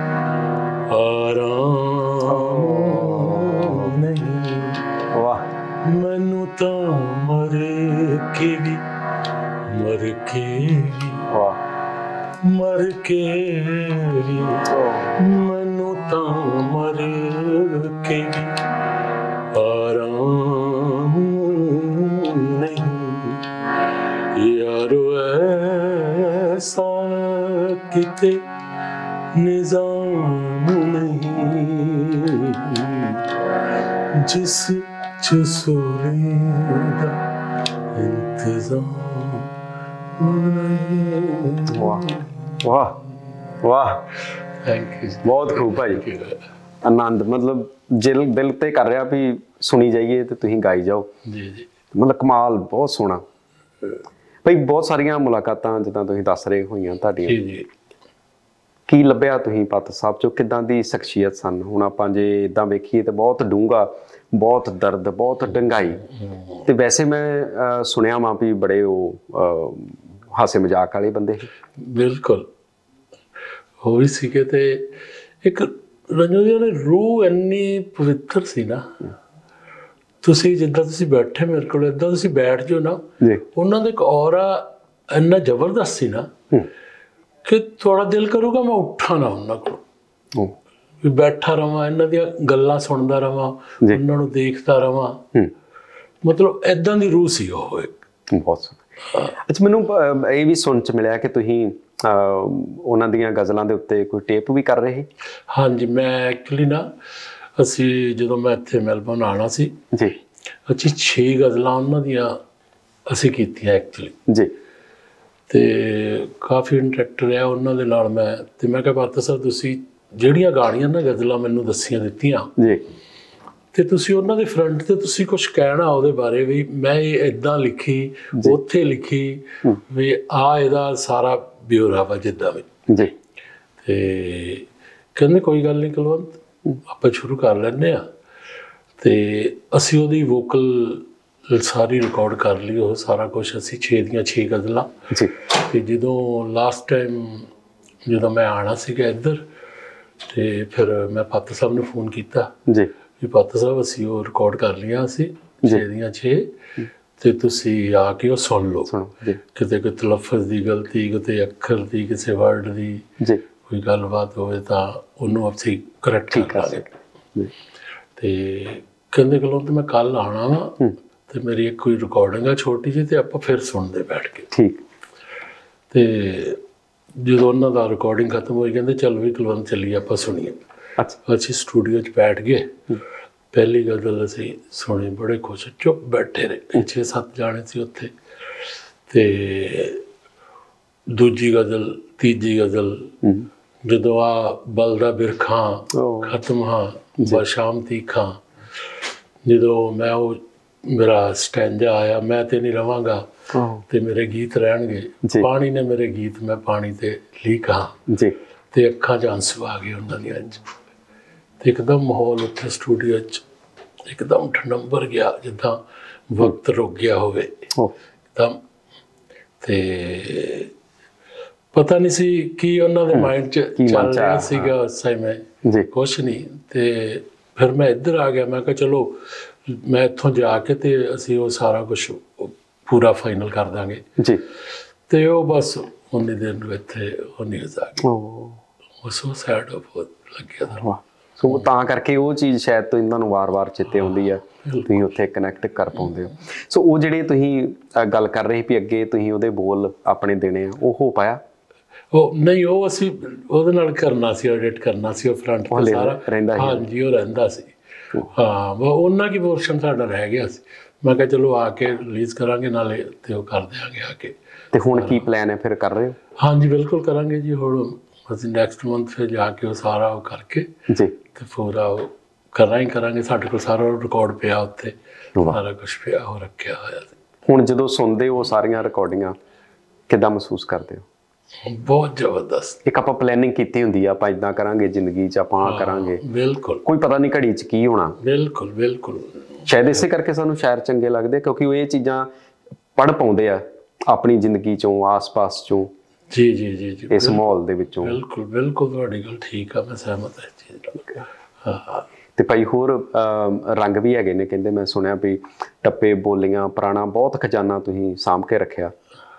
आराम नहीं, वाह। मैनू तां मर के भी मर के भी वाह, मर के भी, मैनू तां मर के भी आराम नहीं, यारो ऐसा किते निजाम नहीं, जिस च सूली दा इंतजाम नहीं। वाह वाह वाह, थैंक यू। बहुत खूब भाई, आनंद। मतलब दिल दिल ते कर रहा भी सुनी जाइए तो तुसीं गाई जाओ। जी जी, मतलब कमाल, बहुत सोहना। ਭਾਈ ਬਹੁਤ ਸਾਰੀਆਂ ਮੁਲਾਕਾਤਾਂ ਜਿੱਦਾਂ ਤੁਸੀਂ ਦੱਸ ਰਹੇ ਹੋਈਆਂ ਤੁਹਾਡੀਆਂ, ਜੀ ਜੀ। ਕੀ ਲੱਭਿਆ ਤੁਸੀਂ ਪਾਤਰ ਸਾਹਿਬ ਚੋਂ? ਕਿੱਦਾਂ ਦੀ ਸ਼ਖਸੀਅਤ ਸਨ? ਹੁਣ ਆਪਾਂ ਜੇ ਇਦਾਂ ਵੇਖੀਏ ਤਾਂ ਬਹੁਤ ਡੂੰਘਾ, ਬਹੁਤ ਦਰਦ, ਬਹੁਤ ਡੰਗਾਈ। ਤੇ ਵੈਸੇ ਮੈਂ ਸੁਣਿਆ ਵਾਂ ਵੀ ਬੜੇ ਉਹ ਹਾਸੇ ਮਜ਼ਾਕ ਵਾਲੇ ਬੰਦੇ ਸੀ। ਬਿਲਕੁਲ ਉਹ ਵੀ ਸੀਗੇ। ਤੇ ਇੱਕ ਰੰਜੂ ਦੀ ਉਹਨੇ ਰੂਹ ਇੰਨੀ ਪਵਿੱਤਰ ਸੀ ਨਾ, ਤੁਸੀਂ ਜਿੱਦਾਂ ਤੁਸੀਂ ਬੈਠੇ ਮੇਰੇ ਕੋਲ ਏਦਾਂ ਤੁਸੀਂ ਬੈਠ ਜਾਓ ਨਾ, ਉਹਨਾਂ ਦਾ ਇੱਕ ਔਰਾ ਇੰਨਾ ਜ਼ਬਰਦਸਤ ਸੀ ਨਾ ਕਿ ਤੁਹਾਡਾ ਦਿਲ ਕਰੂਗਾ ਮੈਂ ਉੱਠਾਂ ਨਾ ਉਹਨਾਂ ਕੋਲ, ਵੀ ਬੈਠਾ ਰਵਾਂ, ਇਹਨਾਂ ਦੀਆਂ ਗੱਲਾਂ ਸੁਣਦਾ ਰਵਾਂ, ਉਹਨਾਂ ਨੂੰ ਦੇਖਦਾ ਰਵਾਂ। ਮਤਲਬ ਏਦਾਂ ਦੀ ਰੂਹ ਸੀ ਉਹ ਇੱਕ। ਬਹੁਤ ਸੋਹਣਾ। ਅੱਛਾ, ਮੈਨੂੰ ਇਹ ਵੀ ਸੁਣ ਚ ਮਿਲਿਆ ਕਿ ਤੁਸੀਂ ਉਹਨਾਂ ਦੀਆਂ ਗਜ਼ਲਾਂ ਦੇ ਉੱਤੇ ਕੋਈ ਟੇਪ ਵੀ ਕਰ ਰਹੇ? ਹਾਂਜੀ, ਮੈਂ ਐਕਚੁਅਲੀ ਨਾ ਅਸੀਂ ਜਦੋਂ ਮੈਂ ਇੱਥੇ ਮੈਲਬੌਰਨ ਆਉਣਾ ਸੀ ਜੀ, ਅਸੀਂ ਛੇ ਗਜ਼ਲਾਂ ਉਹਨਾਂ ਦੀਆਂ ਅਸੀਂ ਕੀਤੀਆਂ ਐਕਚੁਅਲੀ ਜੀ। ਤੇ ਕਾਫੀ ਇੰਟਰੈਕਟ ਰਿਹਾ ਉਹਨਾਂ ਦੇ ਨਾਲ ਮੈਂ। ਤੇ ਮੈਂ ਕਿਹਾ ਪਾਤਰ ਸਾਹਿਬ ਤੁਸੀਂ ਜਿਹੜੀਆਂ ਗਾਣੀਆਂ ਨਾ ਗਜ਼ਲਾਂ ਮੈਨੂੰ ਦੱਸੀਆਂ ਦਿੱਤੀਆਂ ਜੀ, ਤੇ ਤੁਸੀਂ ਉਹਨਾਂ ਦੇ ਫਰੰਟ ਤੇ ਤੁਸੀਂ ਕੁਝ ਕਹਿਣਾ ਉਹਦੇ ਬਾਰੇ, ਵੀ ਮੈਂ ਇਹ ਇੱਦਾਂ ਲਿਖੀ, ਉੱਥੇ ਲਿਖੀ, ਵੀ ਆ ਇਹਦਾ ਸਾਰਾ ਬਿਊਰਾ ਵਾ ਜਿੱਦਾਂ ਵੀ। ਜੀ। ਤੇ ਕਹਿੰਦੇ ਕੋਈ ਗੱਲ ਨਹੀਂ ਕੁਲਵੰਤ, ਆਪਾਂ ਸ਼ੁਰੂ ਕਰ ਲੈਂਦੇ ਹਾਂ। ਤੇ ਅਸੀਂ ਉਹਦੀ ਵੋਕਲ ਸਾਰੀ ਰਿਕਾਰਡ ਕਰ ਲਈ, ਉਹ ਸਾਰਾ ਕੁਛ ਅਸੀਂ ਛੇ ਦੀਆਂ ਛੇ ਗਜ਼ਲਾਂ। ਤੇ ਜਦੋਂ ਲਾਸਟ ਟਾਈਮ ਜਦੋਂ ਮੈਂ ਆਉਣਾ ਸੀਗਾ ਇੱਧਰ, ਤੇ ਫਿਰ ਮੈਂ ਪਾਤਰ ਸਾਹਿਬ ਨੂੰ ਫੋਨ ਕੀਤਾ ਜੀ ਵੀ ਪਾਤਰ ਸਾਹਿਬ ਅਸੀਂ ਉਹ ਰਿਕਾਰਡ ਕਰ ਲਈਆਂ ਅਸੀਂ ਛੇ ਦੀਆਂ ਛੇ, ਤੇ ਤੁਸੀਂ ਆ ਕੇ ਉਹ ਸੁਣ ਲਓ, ਕਿਤੇ ਕੋਈ ਤਲੱਫਜ਼ ਦੀ ਗਲਤੀ, ਕਿਤੇ ਅੱਖਰ ਦੀ, ਕਿਸੇ ਵਰਡ ਦੀ ਕੋਈ ਗੱਲਬਾਤ ਹੋਵੇ ਤਾਂ ਉਹਨੂੰ ਅਸੀਂ ਕਰੈਕਟ ਕਰ ਲਾਂਗੇ। ਤੇ ਕਹਿੰਦੇ ਕੋਲੋਂ ਤੇ ਮੈਂ ਕੱਲ ਆਉਣਾ ਵਾ, ਤੇ ਮੇਰੀ ਇੱਕ ਕੋਈ ਰਿਕਾਰਡਿੰਗ ਆ ਛੋਟੀ ਜਿਹੀ, ਤੇ ਆਪਾਂ ਫਿਰ ਸੁਣਦੇ ਬੈਠ ਕੇ। ਠੀਕ। ਤੇ ਜਦੋਂ ਉਹਨਾਂ ਦਾ ਰਿਕਾਰਡਿੰਗ ਖਤਮ ਹੋਈ, ਕਹਿੰਦੇ ਚੱਲ ਵੀ ਕੁਲਵੰਤ ਚੱਲੀਏ ਆਪਾਂ ਸੁਣੀਏ। ਅਸੀਂ ਸਟੂਡੀਓ 'ਚ ਬੈਠ ਗਏ, ਪਹਿਲੀ ਗਜ਼ਲ ਅਸੀਂ ਸੁਣੀ, ਬੜੇ ਖੁਸ਼ ਚੁੱਪ ਬੈਠੇ ਰਹੇ, ਛੇ ਸੱਤ ਜਾਣੇ ਸੀ ਉੱਥੇ। ਤੇ ਦੂਜੀ ਗਜ਼ਲ, ਤੀਜੀ ਗਜ਼ਲ, ਜਦੋਂ ਆ ਬਲਦਾ ਬਿਰਖਾਂ ਖਤਮ ਹਾਂ ਬਸ਼ਾਮ ਤੀਖਾਂ, ਜਦੋਂ ਮੈਂ ਉਹ ਮੇਰਾ ਸਟੈਂਜਾ ਆਇਆ, ਮੈਂ ਤੇ ਨਹੀਂ ਰਵਾਂਗਾ ਤੇ ਮੇਰੇ ਗੀਤ ਰਹਿਣਗੇ, ਪਾਣੀ ਨੇ ਮੇਰੇ ਗੀਤ ਮੈਂ ਪਾਣੀ ਤੇ ਲੀਕ ਹਾਂ, ਤੇ ਅੱਖਾਂ 'ਚ ਆਂਸੂ ਆ ਗਏ ਉਹਨਾਂ ਦੀਆਂ। ਤੇ ਇੱਕਦਮ ਮਾਹੌਲ ਉੱਥੇ ਸਟੂਡੀਓ 'ਚ ਇੱਕਦਮ ਠੰਡੰਬਰ ਗਿਆ, ਜਿੱਦਾਂ ਵਕਤ ਰੁਕ ਗਿਆ ਹੋਵੇ ਇੱਕਦਮ। ਤੇ ਪਤਾ ਨਹੀਂ ਸੀ ਕੀ ਉਹਨਾਂ ਦੇ ਮਾਈਂਡ 'ਚ ਚੱਲ ਰਿਹਾ ਸੀਗਾ ਉਸ ਸਮੇਂ, ਕੁਛ ਨਹੀਂ। ਤੇ ਫਿਰ ਮੈਂ ਇੱਧਰ ਆ ਗਿਆ, ਮੈਂ ਕਿਹਾ ਚਲੋ ਮੈਂ ਇੱਥੋਂ ਜਾ ਕੇ ਤੇ ਅਸੀਂ ਉਹ ਸਾਰਾ ਕੁਛ ਪੂਰਾ ਫਾਈਨਲ ਕਰ ਦਾਂਗੇ ਜੀ। ਤੇ ਉਹ ਬਸ ਉਨੀ ਦਿਨ ਨੂੰ ਇੱਥੇ ਉਹ ਨਿਊਜ਼ ਆ ਗਈ। ਉਹ ਸੋ ਸੈਡ ਬਹੁਤ ਲੱਗਿਆ ਦਾ। ਸੋ ਤਾਂ ਕਰਕੇ ਉਹ ਚੀਜ਼ ਸ਼ਾਇਦ ਤੋਂ ਇਹਨਾਂ ਨੂੰ ਵਾਰ-ਵਾਰ ਚੇਤੇ ਆਉਂਦੀ ਆ, ਤੁਸੀਂ ਉੱਥੇ ਕਨੈਕਟ ਕਰ ਪਾਉਂਦੇ ਹੋ। ਸੋ ਉਹ ਜਿਹੜੇ ਤੁਸੀਂ ਗੱਲ ਕਰ ਰਹੇ ਵੀ ਅੱਗੇ ਤੁਸੀਂ ਉਹਦੇ ਬੋਲ ਆਪਣੇ ਦੇਣੇ ਆ, ਉਹ ਹੋ ਪਾਇਆ? ਉਹ ਨਹੀਂ, ਉਹ ਅਸੀਂ ਉਹਦੇ ਨਾਲ ਕਰਨਾ ਸੀ, ਐਡਿਟ ਕਰਨਾ ਸੀ, ਉਹ ਫਰੰਟ ਤੇ ਸਾਰਾ ਰਹਿੰਦਾ। ਹਾਂਜੀ, ਉਹ ਰਹਿੰਦਾ ਸੀ। ਹਾਂ, ਉਹਨਾਂ ਕੀ ਪੋਰਸ਼ਨ ਸਾਡਾ ਰਹਿ ਗਿਆ ਸੀ। ਮੈਂ ਕਿਹਾ ਚਲੋ ਆ ਕੇ ਰਿਲੀਜ਼ ਕਰਾਂਗੇ ਨਾਲੇ, ਤੇ ਉਹ ਕਰ ਦਿਆਂਗੇ ਆ ਕੇ। ਤੇ ਹੁਣ ਕੀ ਪਲਾਨ ਹੈ ਫਿਰ, ਕਰ ਰਹੇ ਹੋ? ਹਾਂਜੀ ਬਿਲਕੁਲ ਕਰਾਂਗੇ ਜੀ। ਹੁਣ ਅਸੀਂ ਨੈਕਸਟ ਮੰਥ ਫਿਰ ਜਾ ਕੇ ਉਹ ਸਾਰਾ ਉਹ ਕਰਕੇ ਜੀ, ਤੇ ਪੂਰਾ ਉਹ ਕਰਾਂ ਹੀ ਕਰਾਂਗੇ। ਸਾਡੇ ਕੋਲ ਸਾਰਾ ਰਿਕਾਰਡ ਪਿਆ ਉੱਥੇ, ਸਾਰਾ ਕੁਛ ਪਿਆ ਉਹ ਰੱਖਿਆ ਹੋਇਆ। ਹੁਣ ਜਦੋਂ ਸੁਣਦੇ ਹੋ ਸਾਰੀਆਂ ਰਿਕਾਰਡਿੰਗਾਂ, ਕਿੱਦਾਂ ਮਹਿਸੂਸ ਕਰਦੇ ਹੋ? ਬਹੁਤ ਜ਼ਬਰਦਸਤ। ਇੱਕ ਆਪਾਂ ਪਲੈਨਿੰਗ ਕੀਤੀ ਹੁੰਦੀ ਆ, ਆਪਾਂ ਇੱਦਾਂ ਕਰਾਂਗੇ ਜ਼ਿੰਦਗੀ 'ਚ, ਆਪਾਂ ਕਰਾਂਗੇ, ਬਿਲਕੁਲ ਕੋਈ ਪਤਾ ਨਹੀਂ ਘੜੀ 'ਚ ਕੀ ਹੋਣਾ। ਬਿਲਕੁਲ ਬਿਲਕੁਲ। ਸ਼ਾਇਦ ਇਸੇ ਕਰਕੇ ਸਾਨੂੰ ਸ਼ਾਇਰ ਚੰਗੇ ਲੱਗਦੇ, ਕਿਉਂਕਿ ਉਹ ਇਹ ਚੀਜ਼ਾਂ ਪੜ੍ਹ ਪਾਉਂਦੇ ਆ ਆਪਣੀ ਜ਼ਿੰਦਗੀ 'ਚੋਂ, ਆਸ-ਪਾਸ 'ਚੋਂ। ਜੀ ਜੀ ਜੀ ਜੀ, ਇਸ ਮਾਹੌਲ ਦੇ ਵਿੱਚੋਂ। ਬਿਲਕੁਲ ਬਿਲਕੁਲ, ਤੁਹਾਡੀ ਗੱਲ ਠੀਕ ਆ, ਮੈਂ ਸਹਿਮਤ ਹਾਂ ਇਸ ਚੀਜ਼ ਨਾਲ। ਹਾਂ। ਤੇ ਭਾਈ ਹੋਰ ਰੰਗ ਵੀ ਹੈਗੇ ਨੇ, ਕਹਿੰਦੇ ਮੈਂ ਸੁਣਿਆ ਵੀ ਟੱਪੇ, ਬੋਲੀਆਂ, ਪੁਰਾਣਾ ਬਹੁਤ ਖਜ਼ਾਨਾ ਤੁਸੀਂ ਸਾਂਭ ਕੇ ਰੱਖਿਆ।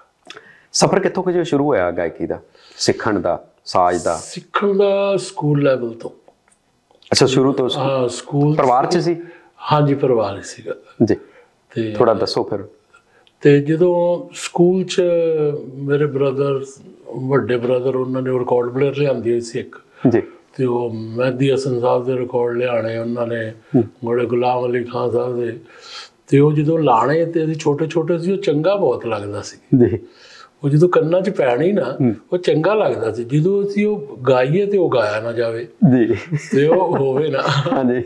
ਸਫ਼ਰ ਕਿੱਥੋਂ ਕੁ ਸ਼ੁਰੂ ਹੋਇਆ ਗਾਇਕੀ ਦਾ, ਸਿੱਖਣ ਦਾ, ਸਾਜ਼ ਦਾ? ਸਿੱਖਣ ਦਾ ਸਕੂਲ ਲੈਵਲ ਤੋਂ। ਅੱਛਾ, ਸ਼ੁਰੂ ਤੋਂ? ਹਾਂ, ਸਕੂਲ। ਪਰਿਵਾਰ 'ਚ ਸੀ? ਹਾਂਜੀ, ਪਰਿਵਾਰ ਸੀਗਾ ਜੀ। ਤੇ ਥੋੜਾ ਦੱਸੋ ਫਿਰ। ਤੇ ਜਦੋਂ ਸਕੂਲ 'ਚ ਮੇਰੇ ਬ੍ਰਦਰ, ਵੱਡੇ ਬ੍ਰਦਰ, ਉਹਨਾਂ ਨੇ ਰਿਕਾਰਡ ਪਲੇਅਰ ਲਿਆਂਦੀ ਹੋਈ ਸੀ ਇੱਕ ਜੀ, ਤੇ ਉਹ ਮਹਿਦੀ ਹਸਨ ਸਾਹਿਬ ਦੇ ਰਿਕਾਰਡ ਲਿਆਣੇ ਉਹਨਾਂ ਨੇ, ਬੜੇ ਗੁਲਾਮ ਅਲੀ ਖਾਨ ਸਾਹਿਬ ਦੇ। ਤੇ ਉਹ ਜਦੋਂ ਲਾਣੇ ਤੇ ਅਸੀਂ ਛੋਟੇ ਛੋਟੇ ਸੀ, ਉਹ ਚੰਗਾ ਬਹੁਤ ਲੱਗਦਾ ਸੀ ਜੀ। ਉਹ ਜਦੋਂ ਕੰਨਾਂ 'ਚ ਪੈਣੀ ਨਾ, ਉਹ ਚੰਗਾ ਲੱਗਦਾ ਸੀ। ਜਦੋਂ ਅਸੀਂ ਉਹ ਗਾਈਏ ਤੇ ਉਹ ਗਾਇਆ ਨਾ ਜਾਵੇ ਜੀ, ਤੇ ਉਹ ਹੋਵੇ ਨਾ। ਹਾਂਜੀ।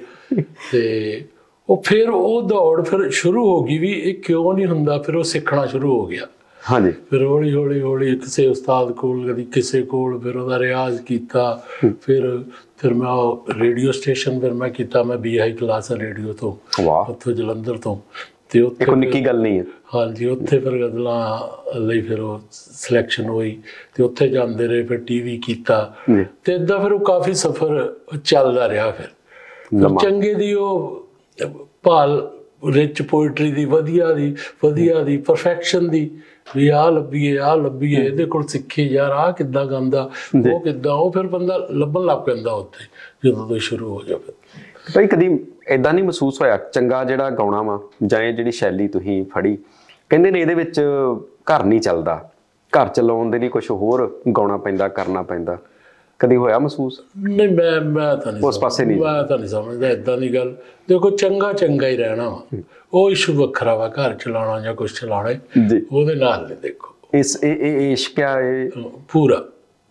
ਤੇ ਉਹ ਫਿਰ ਉਹ ਦੌੜ ਫਿਰ ਸ਼ੁਰੂ ਹੋ ਗਈ ਵੀ ਇਹ ਕਿਉਂ ਨਹੀਂ ਹੁੰਦਾ, ਫਿਰ ਉਹ ਸਿੱਖਣਾ ਸ਼ੁਰੂ ਹੋ ਗਿਆ। ਹਾਂਜੀ ਫਿਰ ਹੌਲੀ ਹੌਲੀ ਹੌਲੀ ਕਿਸੇ ਉਸਤਾਦ ਕੋਲ, ਕਦੀ ਕਿਸੇ ਕੋਲ, ਫਿਰ ਉਹਦਾ ਰਿਆਜ਼ ਕੀਤਾ। ਫਿਰ ਫਿਰ ਮੈਂ ਰੇਡੀਓ ਸਟੇਸ਼ਨ ਫਿਰ ਮੈਂ ਕੀਤਾ, ਮੈਂ ਬੀ ਆਈ ਕਲਾਸ ਰੇਡੀਓ ਤੋਂ, ਵਾਹ, ਉੱਥੋਂ ਜਲੰਧਰ ਤੋਂ। ਅਤੇ ਉੱਥੇ ਕੋਈ ਨਿੱਕੀ ਗੱਲ ਨਹੀਂ ਹੈ। ਹਾਂਜੀ, ਉੱਥੇ ਫਿਰ ਗਜ਼ਲਾਂ ਲਈ ਫਿਰ ਉਹ ਸਿਲੈਕਸ਼ਨ ਹੋਈ ਅਤੇ ਉੱਥੇ ਜਾਂਦੇ ਰਹੇ। ਫਿਰ ਟੀ ਵੀ ਕੀਤਾ ਅਤੇ ਇੱਦਾਂ ਫਿਰ ਉਹ ਕਾਫੀ ਸਫ਼ਰ ਚੱਲਦਾ ਰਿਹਾ। ਫਿਰ ਚੰਗੇ ਦੀ ਉਹ ਭਾਲ ਰਿਚ ਪੋਇਟਰੀ ਦੀ, ਵਧੀਆ ਦੀ ਵਧੀਆ ਦੀ ਪਰਫੈਕਸ਼ਨ ਦੀ, ਵੀ ਆਹ ਲੱਭੀਏ ਆਹ ਲੱਭੀਏ, ਇਹਦੇ ਕੋਲ ਸਿੱਖੀ ਯਾਰ, ਆਹ ਕਿੱਦਾਂ ਗਾਉਂਦਾ, ਉਹ ਕਿੱਦਾਂ, ਉਹ ਫਿਰ ਬੰਦਾ ਲੱਭਣ ਲੱਗ ਪੈਂਦਾ ਉੱਥੇ ਜਦੋਂ ਤੋਂ ਸ਼ੁਰੂ ਹੋ ਜਾਵੇ। ਭਾਈ ਕਦੀ ਇੱਦਾਂ ਨਹੀਂ ਮਹਿਸੂਸ ਹੋਇਆ ਚੰਗਾ ਜਿਹੜਾ ਗਾਉਣਾ ਵਾ ਜਾਂ ਇਹ ਜਿਹੜੀ ਸ਼ੈਲੀ ਤੁਸੀਂ ਫੜੀ, ਕਹਿੰਦੇ ਨੇ ਇਹਦੇ ਵਿੱਚ ਘਰ ਨਹੀਂ ਚੱਲਦਾ, ਘਰ ਚਲਾਉਣ ਦੇ ਲਈ ਕੁਛ ਹੋਰ ਗਾਉਣਾ ਪੈਂਦਾ, ਕਰਨਾ ਪੈਂਦਾ, ਕਦੀ ਹੋਇਆ ਮਹਿਸੂਸ? ਨਹੀਂ, ਮੈਂ ਮੈਂ ਤਾਂ ਨਹੀਂ ਉਸ ਪਾਸੇ ਨਹੀਂ, ਮੈਂ ਤਾਂ ਨਹੀਂ ਸਮਝਦਾ ਇੱਦਾਂ ਦੀ ਗੱਲ। ਦੇਖੋ ਚੰਗਾ ਚੰਗਾ ਹੀ ਰਹਿਣਾ ਵਾ, ਉਹ ਇਸ਼ੂ ਵੱਖਰਾ ਵਾ, ਘਰ ਚਲਾਉਣਾ ਜਾਂ ਕੁਛ ਚਲਾਉਣਾ ਜੀ, ਉਹਦੇ ਨਾਲ ਨਹੀਂ। ਦੇਖੋ ਇਸ ਇਹ ਇਹ ਇਸ਼ਕ ਆ ਇਹ ਪੂਰਾ।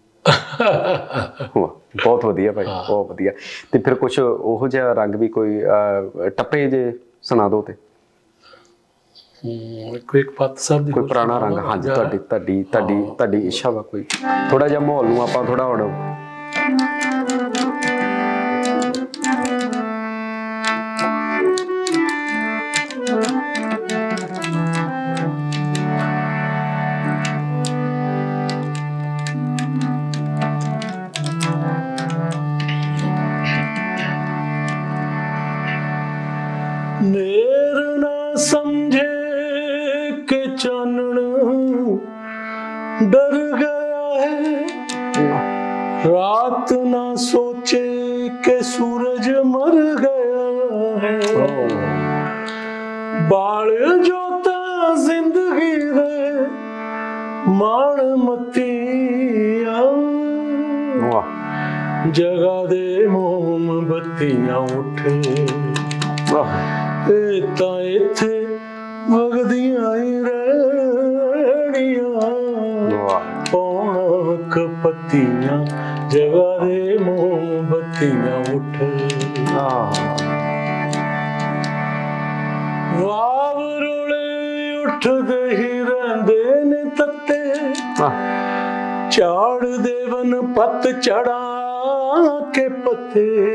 ਬਹੁਤ ਵਧੀਆ ਭਾਈ, ਬਹੁਤ ਵਧੀਆ। ਤੇ ਫਿਰ ਕੁਛ ਉਹੋ ਜਿਹਾ ਰੰਗ ਵੀ ਕੋਈ ਟੱਪੇ ਜੇ ਸੁਣਾ ਦਿਓ ਤੇ ਕੋਈ ਇੱਕ ਪੱਤ ਸਾਹਿਬ ਦੀ ਕੋਈ ਪੁਰਾਣਾ ਰੰਗ। ਹਾਂਜੀ, ਤੁਹਾਡੀ ਤੁਹਾਡੀ ਤੁਹਾਡੀ ਤੁਹਾਡੀ ਇੱਛਾ ਵਾ ਕੋਈ ਥੋੜਾ ਜਿਹਾ ਮਾਹੌਲ ਨੂੰ ਆਪਾਂ ਥੋੜਾ ਹੁਣ ਨੇਰ ਨਾ ਸਮਝੇ ਕਿ ਚਾਨਣ ਡਰ ਗਿਆ ਹੈ, ਰਾਤ ਨਾ ਸੋਚੇ ਕਿ ਸੂਰਜ ਮਰ ਗਿਆ ਹੈ, ਬਾਲ ਜੋਤਾ ਜ਼ਿੰਦਗੀ ਦੇ ਮਾਣ ਮੱਤੀਆਂ, ਜਗਾ ਦੇ ਮੋਮਬੱਤੀਆਂ ਉੱਠੇ, ਇਹ ਤਾਂ ਇੱਥੇ ਵਗਦੀਆਂ ਹੀ ਰਹਿਣੀਆਂ, ਪੌਣਕ ਪੱਤੀਆਂ, ਜਗਾ ਦੇ ਮੋਮਬੱਤੀਆਂ ਉੱਠ, ਵਾਵਰੋਲੇ ਉੱਠਦੇ ਹੀ ਰਹਿੰਦੇ ਨੇ ਤੱਤੇ, ਝਾੜ ਦੇਵਨ ਪੱਤ ਚੜਾ ਕੇ ਪੱਤੇ,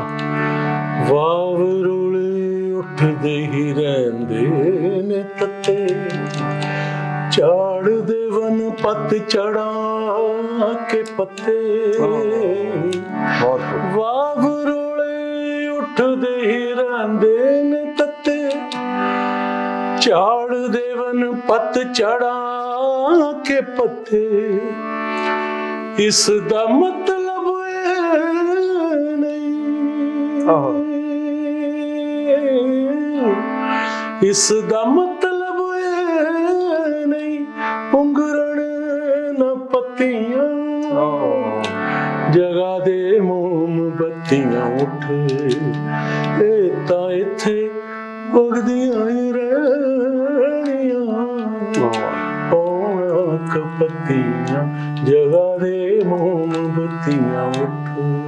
ਵਾਵਰੋਲੇ ਉੱਠਦੇ ਹੀ ਰਹਿੰਦੇ ਨੇ ਤੱਤੇ, ਝਾੜ ਦੇਵਨ ਪੱਤ ਚੜਾ ਕੇ ਪੱਤੇ, ਵਾਵਰੋਲੇ ਉੱਠਦੇ ਹੀ ਰਹਿੰਦੇ ਨੇ ਤੱਤੇ, ਝਾੜ ਦੇਵਨ ਪੱਤ ਚੜਾ ਕੇ ਪੱਤੇ, ਇਸ ਦਾ ਮਤਲਬ ਇਹ ਨਹੀਂ, ਇਸ ਦਾ ਮਤਲਬ ਇਹ ਨਹੀਂ ਪੁੰਗਰਣ ਨਾ ਪੱਤੀਆਂ, ਜਗਾ ਦੇ ਮੋਮਬੱਤੀਆਂ ਉੱਠ, ਇਹ ਤਾਂ ਇੱਥੇ ਵਗਦੀਆਂ ਹੀ ਰਹਿਣੀਆਂ, ਪੌਣਕ ਪੱਤੀਆਂ, ਜਗਾ ਦੇ ਮੋਮਬੱਤੀਆਂ ਉੱਠ।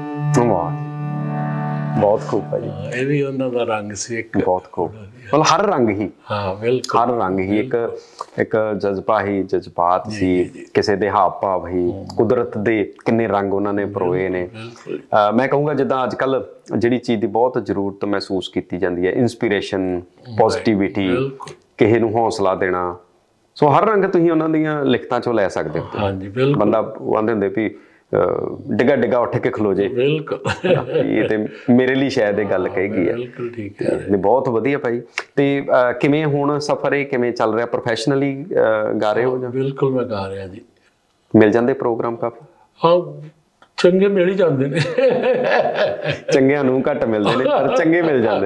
ਬਹੁਤ ਖੂਬ ਭਾਜੀ, ਇਹ ਵੀ ਉਹਨਾਂ ਦਾ ਰੰਗ ਸੀ ਇੱਕ, ਬਹੁਤ ਖੂਬ। ਮਤਲਬ ਹਰ ਰੰਗ ਹੀ, ਹਾਂ ਬਿਲਕੁਲ, ਹਰ ਰੰਗ ਹੀ ਇੱਕ ਇੱਕ ਜਜ਼ਬਾ ਹੀ, ਜਜ਼ਬਾਤ ਸੀ, ਕਿਸੇ ਦੇ ਹਾਵ ਭਾਵ ਹੀ, ਕੁਦਰਤ ਦੇ ਕਿੰਨੇ ਰੰਗ ਉਹਨਾਂ ਨੇ ਪਰੋਏ ਨੇ। ਮੈਂ ਕਹੂੰਗਾ ਜਿੱਦਾਂ ਅੱਜ ਕੱਲ ਜਿਹੜੀ ਚੀਜ਼ ਦੀ ਬਹੁਤ ਜ਼ਰੂਰਤ ਮਹਿਸੂਸ ਕੀਤੀ ਜਾਂਦੀ ਹੈ, ਇੰਸਪੀਰੇਸ਼ਨ, ਪੋਜ਼ਿਟਿਵਿਟੀ, ਕਿਸੇ ਨੂੰ ਹੌਸਲਾ ਦੇਣਾ, ਸੋ ਹਰ ਰੰਗ ਤੁਸੀਂ ਉਹਨਾਂ ਦੀਆਂ ਲਿਖਤਾਂ ਚੋਂ ਲੈ ਸਕਦੇ ਹੋ। ਹਾਂਜੀ ਬਿਲਕੁਲ, ਬੰਦਾ ਕਹਿੰਦੇ ਹੁੰਦੇ ਵੀ ਡਿੱਗਾ ਡਿੱਗਾ ਉੱਠ ਕੇ ਖਲੋ ਜੇ, ਬਿਲਕੁਲ ਇਹ ਤੇ ਮੇਰੇ ਲਈ ਸ਼ਾਇਦ ਇਹ ਗੱਲ ਕਹੀ ਗਈ ਹੈ। ਬਿਲਕੁਲ ਠੀਕ ਹੈ, ਨਹੀਂ ਬਹੁਤ ਵਧੀਆ ਭਾਈ। ਤੇ ਕਿਵੇਂ ਹੁਣ ਸਫ਼ਰ ਇਹ ਕਿਵੇਂ ਚੱਲ ਰਿਹਾ, ਪ੍ਰੋਫੈਸ਼ਨਲੀ ਗਾ ਰਹੇ ਹੋ ਜਾਂ? ਬਿਲਕੁਲ ਮੈਂ ਗਾ ਰਿਹਾ ਜੀ। ਮਿਲ ਜਾਂਦੇ ਪ੍ਰੋਗਰਾਮ ਕਾਫੀ? ਹਾਂ ਚੰਗੇ ਮਿਲ ਹੀ ਜਾਂਦੇ ਨੇ, ਚੰਗਿਆਂ ਨੂੰ ਘੱਟ ਮਿਲਦੇ ਨੇ ਪਰ ਚੰਗੇ ਮਿਲ ਜਾਂਦੇ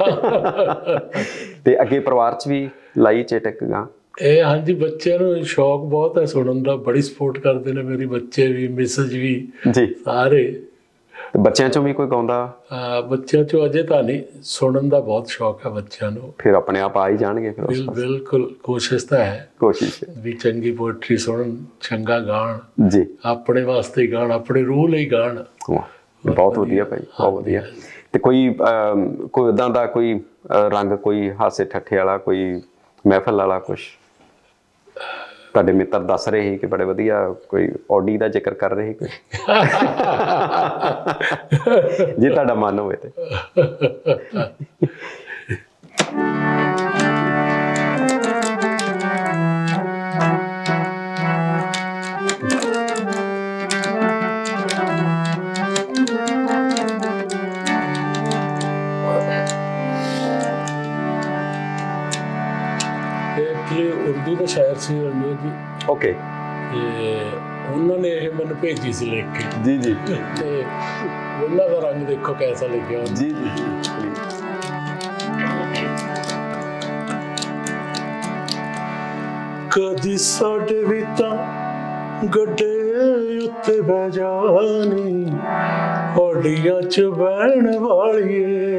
ਤੇ ਅੱਗੇ ਪਰਿਵਾਰ 'ਚ ਵੀ ਲਾਈ ਚੇਟਕ ਗਾ? ਇਹ ਹਾਂਜੀ, ਬੱਚਿਆਂ ਨੂੰ ਸ਼ੌਕ ਬਹੁਤ ਹੈ ਸੁਣਨ ਦਾ, ਬੜੀ ਸਪੋਰਟ ਕਰਦੇ ਨੇ ਮੇਰੇ ਬੱਚੇ ਵੀ, ਮਿਸਜ ਵੀ ਜੀ, ਸਾਰੇ। ਬੱਚਿਆਂ ਚੋਂ ਵੀ ਕੋਈ ਗਾਉਂਦਾ? ਬੱਚਿਆਂ ਚੋਂ ਅਜੇ ਤਾਂ ਨਹੀਂ, ਸੁਣਨ ਦਾ ਬਹੁਤ ਸ਼ੌਕ ਹੈ ਬੱਚਿਆਂ ਨੂੰ। ਫਿਰ ਆਪਣੇ ਆਪ ਆ ਹੀ ਜਾਣਗੇ ਫਿਰ? ਬਿਲਕੁਲ, ਕੋਸ਼ਿਸ਼ ਤਾਂ ਹੈ, ਕੋਸ਼ਿਸ਼ ਵੀ ਚੰਗੀ ਪੋਇਟਰੀ ਸੁਣਨ, ਚੰਗਾ ਗਾਣ ਜੀ, ਆਪਣੇ ਵਾਸਤੇ ਹੀ ਗਾਣ, ਆਪਣੇ ਰੂਹ ਲਈ ਗਾਣ। ਬਹੁਤ ਵਧੀਆ ਭਾਈ, ਬਹੁਤ ਵਧੀਆ। ਤੇ ਕੋਈ ਕੋਈ ਏਦਾਂ ਦਾ ਕੋਈ ਰੰਗ, ਕੋਈ ਹਾਸੇ ਠੱਠੇ ਵਾਲਾ, ਕੋਈ ਮਹਿਫਲ ਵਾਲਾ ਕੁਛ? ਤੁਹਾਡੇ ਮਿੱਤਰ ਦੱਸ ਰਹੇ ਸੀ ਕਿ ਬੜੇ ਵਧੀਆ ਕੋਈ ਆਡੀ ਦਾ ਜ਼ਿਕਰ ਕਰ ਰਹੇ ਕੋਈ ਜੇ ਤੁਹਾਡਾ ਮਨ ਹੋਵੇ ਤੇ ਉਰਦੂ ਦਾ ਸ਼ਾਇਰ ਸੀ ਰਣਜੋਤ ਜੀ। ਓਕੇ। ਤੇ ਉਹਨਾਂ ਨੇ ਇਹ ਮੈਨੂੰ ਭੇਜੀ ਸੀ ਲਿਖ ਕੇ। ਜੀ ਜੀ। ਤੇ ਉਹਨਾਂ ਦਾ ਰੰਗ ਦੇਖੋ ਕੈਸਾ ਲਿਖਿਆ। ਜੀ ਜੀ ਕਦੀ ਸਾਡੇ ਵੀ ਤਾਂ ਗੱਡੇ ਉੱਤੇ ਬਹਿ ਜਾਣੀ ਹੌਡੀਆਂ ਚ ਬਹਿਣ ਵਾਲੀਏ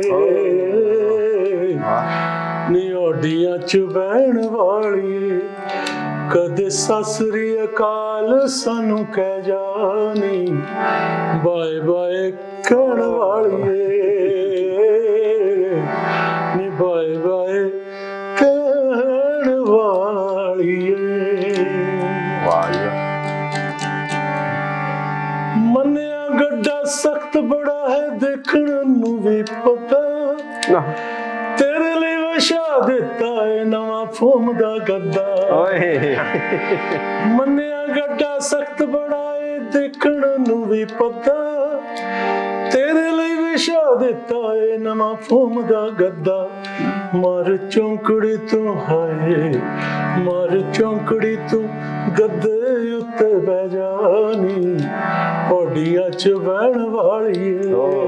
ਨੀ ਹੌਡੀਆਂ ਚ ਬਹਿਣ ਵਾਲੀਏ ਕਦੇ ਸਤਿ ਸ੍ਰੀ ਅਕਾਲ ਸਾਨੂੰ ਕਹਿ ਜਾਣੀ ਬਾਏ ਬਾਏ ਕਹਿਣ ਵਾਲੀਏ ਨੀ ਬਾਏ ਬਾਏ ਕਹਿਣ ਵਾਲੀਏ। ਮੰਨਿਆ ਗੱਡਾ ਸਖਤ ਬੜਾ ਹੈ ਦੇਖਣ ਨੂੰ ਵੀ ਪਤਾ ਤੇਰੇ ਲਈ ਵਿਛਾ ਦਿੱਤਾ ਏ ਨਵਾਂ ਫੋਮ ਦਾ ਗੱਦਾ। ਓਏ ਮੰਨਿਆ ਗੱਡਾ ਸਖਤ ਬੜਾ ਏ ਦੇਖਣ ਨੂੰ ਵੀ ਪਤਾ ਤੇਰੇ ਲਈ ਵਿਛਾ ਦਿੱਤਾ ਏ ਨਵਾਂ ਫੋਮ ਦਾ ਗੱਦਾ। ਮਰ ਚੌਂਕੜੀ ਤੂੰ ਹਾਏ ਮਰ ਚੌਂਕੜੀ ਤੂੰ ਗੱਦੇ ਉੱਤੇ ਬਹਿ ਜਾਣੀ ਹੌਡੀਆਂ ਚ ਬਹਿਣ ਵਾਲੀਏ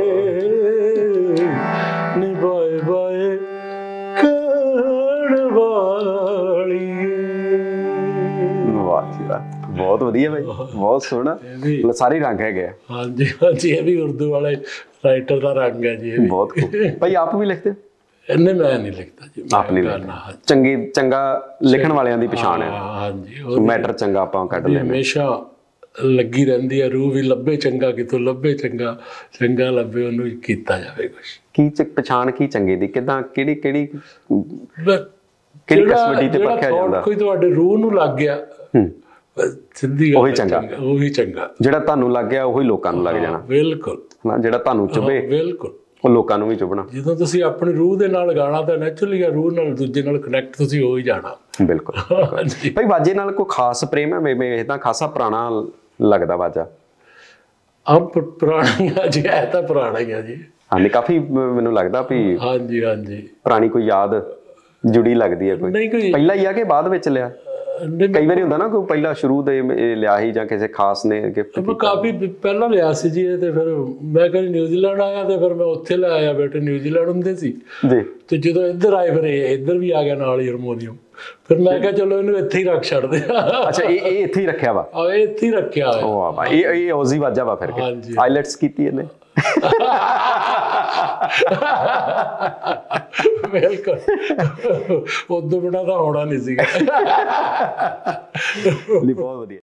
ਨੀ ਬਾਏ ਬਾਏ ਕਹਿਣ ਵਾਲੀਏ। ਵਾਹ ਜੀ ਵਾਹ, ਬਹੁਤ ਵਧੀਆ ਬਾਈ, ਬਹੁਤ ਸੋਹਣਾ। ਸਾਰੇ ਰੰਗ ਹੈਗੇ ਆ। ਹਾਂਜੀ ਹਾਂਜੀ, ਇਹ ਵੀ ਉਰਦੂ ਵਾਲੇ ਰਾਈਟਰ ਦਾ ਰੰਗ ਹੈ ਜੀ। ਬਹੁਤ ਭਾਈ ਆਪ ਵੀ ਲਿਖਦੇ? ਇੰਨੇ ਮੈਂ ਨਹੀਂ ਲਿਖਦਾ ਜੀ। ਆਪ ਨਹੀਂ ਲਿਖਦਾ। ਚੰਗੀ ਚੰਗਾ ਲਿਖਣ ਵਾਲਿਆਂ ਦੀ ਪਛਾਣ ਹੈ। ਹਾਂਜੀ, ਮੈਟਰ ਚੰਗਾ ਆਪਾਂ ਕੱਢ ਲੈਂਦੇ। ਹਮੇਸ਼ਾ ਲੱਗੀ ਰਹਿੰਦੀ ਹੈ ਰੂਹ ਵੀ ਲੱਭੇ ਚੰਗਾ ਕਿਤੋਂ ਲੱਭੇ ਚੰਗਾ ਚੰਗਾ ਲੱਭੇ ਉਹਨੂੰ ਕੀਤਾ ਜਾਵੇ ਕੁਛ। ਕੀ ਪਛਾਣ ਕੀ ਚੰਗੇ ਦੀ ਕਿੱਦਾਂ ਕਿਹੜੀ ਕਿਹੜੀ ਕਿਹੜੀ ਕਸਵੱਟੀ ਤੇ ਪੱਕਿਆ ਜਾਂਦਾ? ਕੋਈ ਤੁਹਾਡੇ ਰੂਹ ਨੂੰ ਲੱਗ ਗਿਆ ਸਿੱਧੀ ਉਹੀ ਚੰਗਾ, ਉਹੀ ਚੰਗਾ। ਜਿਹੜਾ ਤੁਹਾਨੂੰ ਲੱਗ ਗਿਆ ਉਹੀ ਲੋਕਾਂ ਨੂੰ ਲੱਗ ਜਾਣਾ। ਬਿਲਕੁਲ। ਜਿਹੜਾ ਤੁਹਾਨੂੰ ਚੁਭੇ ਬਿਲਕੁਲ ਉਹ ਲੋਕਾਂ ਨੂੰ ਵੀ ਚੁਭਣਾ। ਜਦੋਂ ਤੁਸੀਂ ਆਪਣੀ ਰੂਹ ਦੇ ਨਾਲ ਗਾਣਾ ਤਾਂ ਨੈਚੁਰਲੀ ਆ ਰੂਹ ਨਾਲ ਦੂਜੇ ਨਾਲ ਕਨੈਕਟ ਤੁਸੀਂ ਹੋ ਹੀ ਜਾਣਾ। ਬਿਲਕੁਲ ਭਾਈ। ਵਾਜੇ ਨਾਲ ਕੋਈ ਖਾਸ ਪ੍ਰੇਮ ਹੈ? ਮੈਂ ਏਦਾਂ ਖਾਸਾ ਪੁਰਾਣਾ ਲੱਗਦਾ ਵਾਜਾ। ਆਪ ਪੁਰਾਣਾ ਜੀ ਹੈ ਤਾਂ ਪੁਰਾਣਾ ਹੀ ਆ ਜੀ। ਹਾਂਜੀ, ਕਾਫੀ ਮੈਨੂੰ ਲੱਗਦਾ ਵੀ ਹਾਂਜੀ ਹਾਂਜੀ ਪੁਰਾਣੀ ਕੋਈ ਯਾਦ ਜੁੜੀ ਲੱਗਦੀ ਹੈ। ਕੋਈ ਪਹਿਲਾਂ ਹੀ ਆ ਕਿ ਬਾਅਦ ਵਿੱਚ ਲਿਆ? ਕਈ ਵਾਰੀ ਹੁੰਦਾ ਨਾ ਕੋਈ ਪਹਿਲਾਂ ਸ਼ੁਰੂ ਦੇ ਲਿਆ ਸੀ ਜਾਂ ਕਿਸੇ ਖਾਸ ਨੇ ਗਿਫਟ ਕੀਤਾ? ਕਾਫੀ ਪਹਿਲਾਂ ਲਿਆ ਸੀ ਜੀ ਇਹ। ਤੇ ਫਿਰ ਮੈਂ ਕਦੇ ਨਿਊਜ਼ੀਲੈਂਡ ਆਇਆ ਤੇ ਫਿਰ ਮੈਂ ਉੱਥੇ ਲੈ ਆਇਆ। ਬੇਟੇ ਨਿਊਜ਼ੀਲੈਂਡ ਹੁੰਦੇ ਸੀ ਜੀ। ਤੇ ਜਦੋਂ ਇੱਧਰ ਆਏ ਫਿਰ ਇੱਧਰ ਵੀ ਆ ਗਿਆ ਨਾਲ ਹੀ ਹਾਰਮੋਨੀਅਮ। ਫਿਰ ਮੈਂ ਕਿਹਾ ਚਲੋ ਇਹਨੂੰ ਇੱਥੇ ਹੀ ਰੱਖ ਛੱਡਦੇ ਆ। ਅੱਛਾ, ਇਹ ਇਹ ਇੱਥੇ ਹੀ ਰੱਖਿਆ ਵਾ? ਆ ਇਹ ਇੱਥੇ ਹੀ ਰੱਖਿਆ ਹੋਇਆ। ਉਹ ਵਾਹ, ਇਹ ਇਹ ਔਜ਼ੀ ਵਾਜਾ ਵਾ ਫਿਰ? ਆਈਲੈਟਸ ਕੀਤੀ ਇਹਨੇ? ਬਿਲਕੁਲ, ਉਦੋਂ ਬਿਨਾਂ ਤਾਂ ਹੋਣਾ ਨਹੀਂ ਸੀਗਾ। ਬਹੁਤ ਵਧੀਆ।